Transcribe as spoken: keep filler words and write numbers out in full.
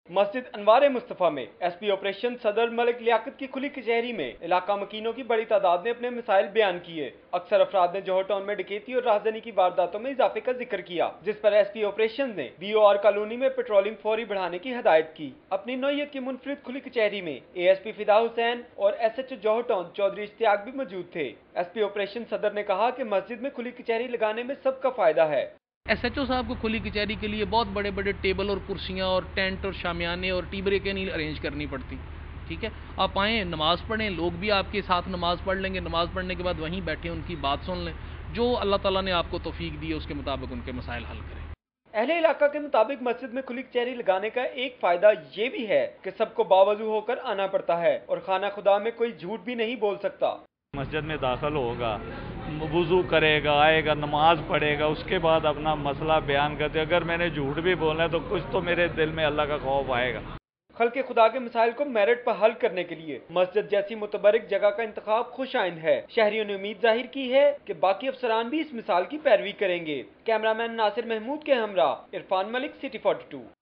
मस्जिद अनवार मुस्तफ़ा में S P operation सदर मलिक लियाकत की खुली कचहरी में इलाका मकीनों की बड़ी तादाद ने अपने मिसाइल बयान किए। अक्सर अफराद ने जौहर टाउन में डकैती और राहजनी की वारदातों में इजाफे का जिक्र किया, जिस पर एस पी ऑपरेशन ने बी ओ आर कॉलोनी में पेट्रोलिंग फौरी बढ़ाने की हदायत की। अपनी नौयत की मुनफरिद खुली कचहरी में A S P Fida Hussain और S H O Johar town Chaudhry Ishtiaq भी मौजूद थे। एस पी ऑपरेशन सदर ने कहा कि मस्जिद में खुली कचहरी लगाने में सबका फायदा है। एस एच ओ साहब को खुली कचहरी के लिए बहुत बड़े बड़े टेबल और कुर्सियाँ और टेंट और शामियाने और टी ब्रेकें नहीं अरेंज करनी पड़ती। ठीक है, आप आएँ, नमाज़ पढ़ें, लोग भी आपके साथ नमाज़ पढ़ लेंगे। नमाज़ पढ़ने के बाद वहीं बैठे उनकी बात सुन लें, जो अल्लाह ताला ने आपको तौफीक दी है उसके मुताबिक उनके मसाइल हल करें। अहले इलाका के मुताबिक मस्जिद में खुली कचहरी लगाने का एक फायदा ये भी है कि सबको बावजू होकर आना पड़ता है और खाना खुदा में कोई झूठ भी नहीं बोल सकता। मस्जिद में दाखिल होगा, वुज़ू करेगा, आएगा, नमाज पढ़ेगा, उसके बाद अपना मसला बयान करते। अगर मैंने झूठ भी बोलना है तो कुछ तो मेरे दिल में अल्लाह का खौफ आएगा। खल्के खुदा के मसाइल को मेरिट पर हल करने के लिए मस्जिद जैसी मुतबरिक जगह का इंतखाब खुश आइंद है। शहरियों ने उम्मीद जाहिर की है कि बाकी अफसरान भी इस मिसाल की पैरवी करेंगे। कैमरामैन नासिर महमूद के हमरा Irfan Malik, city forty to.